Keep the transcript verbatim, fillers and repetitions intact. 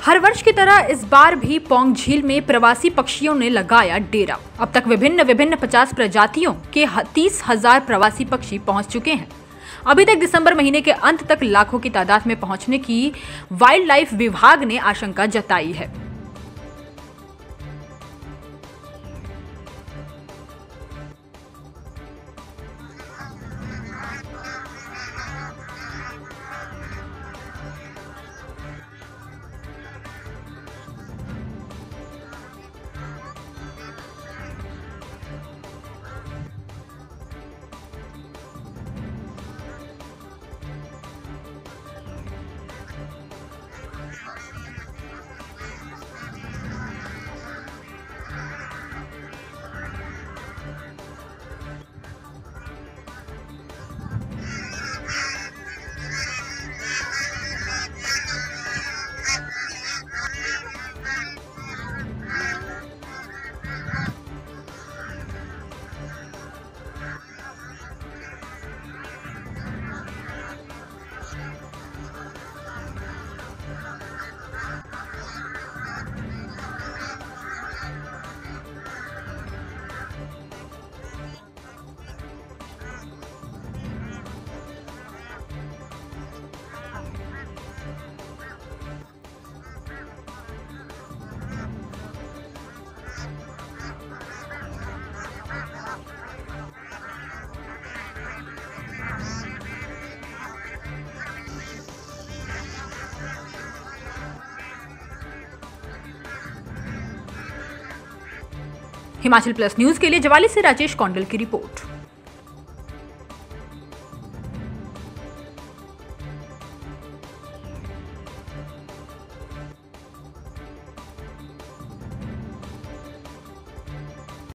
हर वर्ष की तरह इस बार भी पौंग झील में प्रवासी पक्षियों ने लगाया डेरा। अब तक विभिन्न विभिन्न पचास प्रजातियों के तीस हजार प्रवासी पक्षी पहुंच चुके हैं। अभी तक दिसंबर महीने के अंत तक लाखों की तादाद में पहुंचने की वाइल्ड लाइफ विभाग ने आशंका जताई है। हिमाचल प्लस न्यूज के लिए ज्वाली से राजेश कौंडल की रिपोर्ट।